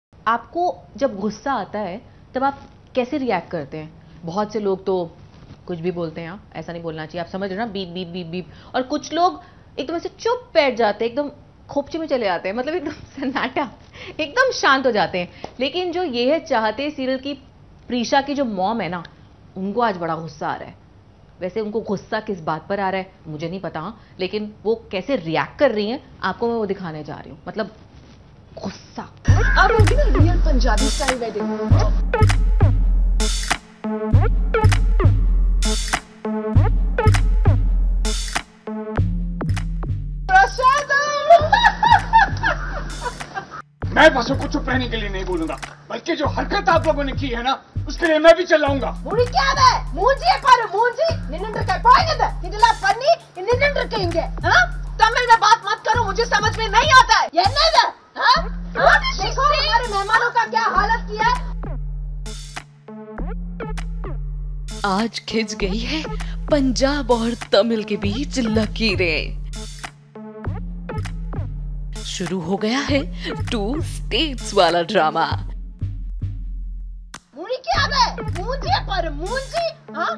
आपको जब गुस्सा आता है तब आप कैसे रिएक्ट करते हैं? बहुत से लोग तो कुछ भी बोलते हैं, ऐसा नहीं बोलना चाहिए, आप समझ रहे हो ना, बीप बीप बीप बीप। और कुछ लोग एकदम ऐसे चुप बैठ जाते हैं, एकदम खोपचे में चले जाते हैं, मतलब एकदम सन्नाटा, एकदम शांत हो जाते हैं। लेकिन जो ये है चाहते सीरियल की प्रीशा की जो मॉम है ना, उनको आज बड़ा गुस्सा आ रहा है। वैसे उनको गुस्सा किस बात पर आ रहा है मुझे नहीं पता, लेकिन वो कैसे रिएक्ट कर रही हैं आपको मैं वो दिखाने जा रही हूँ। मतलब गुस्सा। अब होगी ना रियल पंजाबी स्टाइल वेडिंग। मैं बसों को चुप रहने के लिए नहीं बोलूंगा, बल्कि जो हरकत आप लोगों ने की है ना, उसके लिए मैं भी चिल्लाऊंगा। मुड़िक्कादे मूंजी पाரு मूंजी निन्नंटर का போய்ங்கද இதெல்லாம் பண்ணி நின்னுட்டு இருக்கீங்க हां तमिल में बात मत करो, मुझे समझ में नहीं आता है। என்னது हां देखो हमारे मेहमानों का क्या हालत किया है। आज खिंच गई है पंजाब और तमिल के बीच लकीरें। शुरू हो गया है 2 स्टेट्स वाला ड्रामा। मुड़िक्कादे मूंजी पाரு मूंजी हां।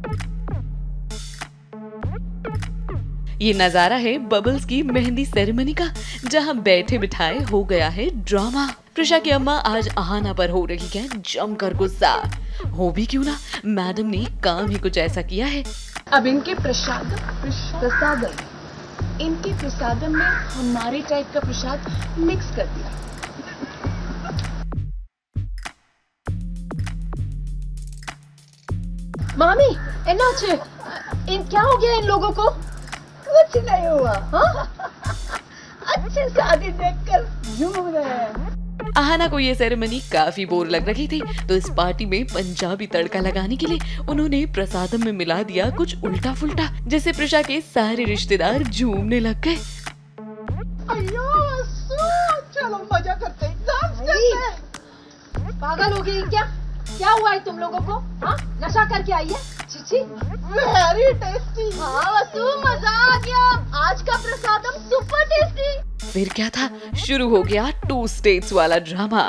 ये नजारा है बबल्स की मेहंदी सेरेमनी का, जहां बैठे बिठाए हो गया है ड्रामा। प्रीशा की अम्मा आज आहाना पर हो रही है जमकर गुस्सा। हो भी क्यों ना, मैडम ने काम ही कुछ ऐसा किया है। अब इनके प्रसादम इनके प्रसादम में हमारे टाइप का प्रसाद मिक्स कर दिया। मामी एनाचे इन क्या हो गया इन लोगों को? कुछ नहीं हुआ। हाँ? अच्छी शादी देखकर झूम रहे हैं। आहाना को ये सेरेमनी काफी बोर लग रही थी, तो इस पार्टी में पंजाबी तड़का लगाने के लिए उन्होंने प्रसादम में मिला दिया कुछ उल्टा फुल्टा, जिससे प्रीशा के सारे रिश्तेदार झूमने लग गए। चलो मजा करते हैं, डांस करते हैं। पागल हो गई क्या? क्या हुआ है तुम लोगों को? हाँ? नशा करके आई है? चिची वेरी टेस्टी। हाँ वसु मजा आ गया, आज का प्रसादम सुपर टेस्टी। फिर क्या था, शुरू हो गया 2 स्टेट्स वाला ड्रामा।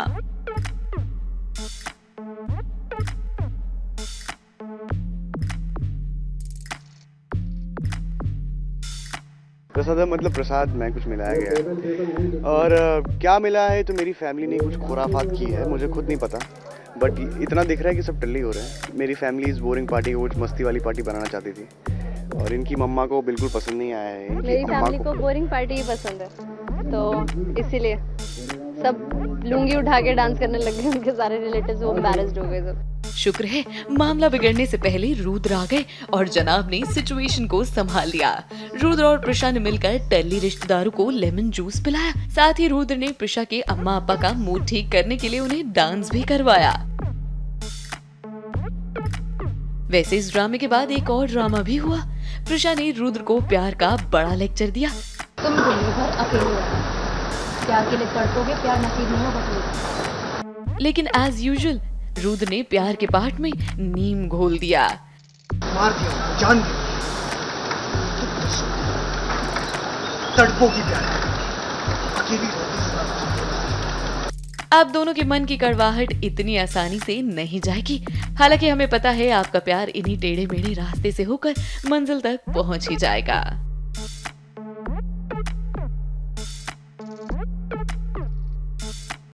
प्रसाद मतलब प्रसाद में कुछ मिलाया गया है, और क्या मिला है तो मेरी फैमिली ने कुछ खुराफात की है, मुझे खुद नहीं पता, बट इतना दिख रहा है कि सब टल्ली हो रहे हैं। मेरी फैमिली इस बोरिंग पार्टी को मस्ती वाली पार्टी बनाना चाहती थी, और इनकी मम्मा को बिल्कुल पसंद नहीं आया है। मेरी फैमिली को बोरिंग पार्टी ही पसंद है, तो इसीलिए सब लुंगी उठा के डांस करने लग गए। उनके सारे रिलेटिव्स वो एम्बैरेस्ड हो गए सब। शुक्र है मामला बिगड़ने से पहले रुद्र आ गए और जनाब ने सिचुएशन को संभाल लिया। रुद्र और प्रीशा ने मिलकर टल्ली रिश्तेदारों को लेमन जूस पिलाया। साथ ही रुद्र ने प्रीशा के अम्मा अब्बा का मूड ठीक करने के लिए उन्हें डांस भी करवाया। वैसे इस ड्रामे के बाद एक और ड्रामा भी हुआ। प्रीशा ने रुद्र को प्यार का बड़ा लेक्चर दिया। तुम जिंदगी भर अकेले हो, प्यार के लिए तड़पोगे, प्यार नसीब नहीं होगा। लेकिन एज यूजुअल रुद्र ने प्यार के पार्ट में नीम घोल दिया। मार दिया, जान दिया, तड़पोगी प्यार, अकेली रोटी। अब दोनों के मन की कड़वाहट इतनी आसानी से नहीं जाएगी। हालांकि हमें पता है आपका प्यार इन्हीं टेढ़े मेढ़े रास्ते से होकर मंजिल तक पहुंच ही जाएगा।